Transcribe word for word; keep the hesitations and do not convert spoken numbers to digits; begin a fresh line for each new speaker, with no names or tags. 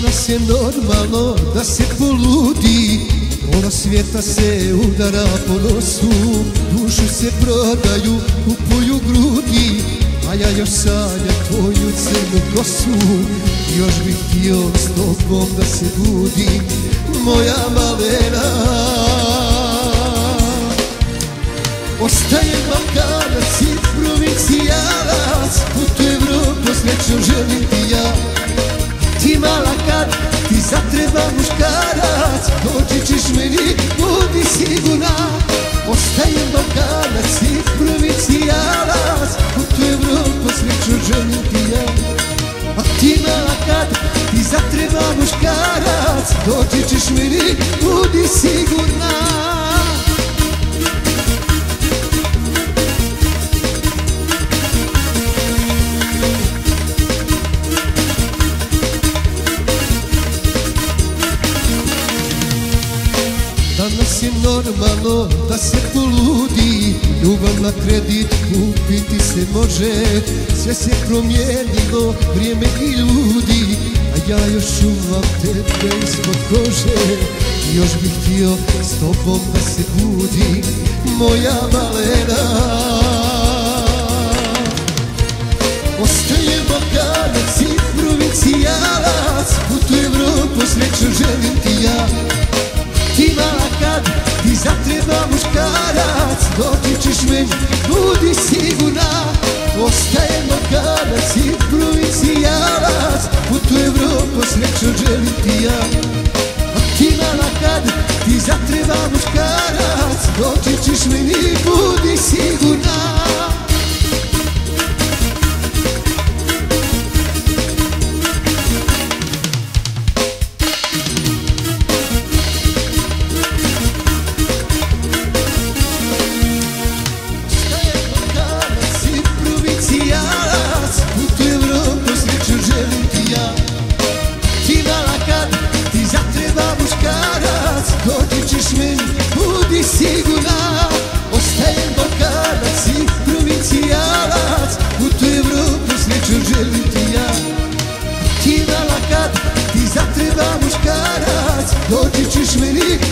Danas je normalno da se poludi, pola svijeta se udara po nosu, dušu se prodaju, kupuju grudi, a ja još sanjam tvoju crnu kosu. Još bih htio s tobom da se budim, moja malena. Ostajem Balkanac i provincijalac, put u Evropu srećom želim ti ja. Ti mala kad ti zatreba muškarac, doći ćeš meni, budi sigurna. Ostajem Balkanac i provincijalac, put u Evropu srećom želim ti ja. A ti mala kad ti zatreba muškarac, doći ćeš meni, budi sigurna. Danas je normalno da se poludi, ljubav na kredit kupiti se može. Sve se promijenilo, vrijeme i ljudi, a ja još čuvam tebe ispod kože. Još bih htio s tobom da se budim, moja malena. Ostajem Balkanac i provincijalac, put u Evropu srećom želim ti ja. Ti mala kad ti zatreba muškarac, doći ćeš meni, budi sigurna. Ostajem Balkanac i provincijalac, put u Evropu srećom želim ti ja. A ti mala kad ti zatreba muškarac, doći ćeš meni, budi sigurna. Sigurna, ostajem Balkanac i provincijalac, put u Evropu srećom želim ti ja. Ti mala kad ti zatreba muškarac, doći ćeš meni,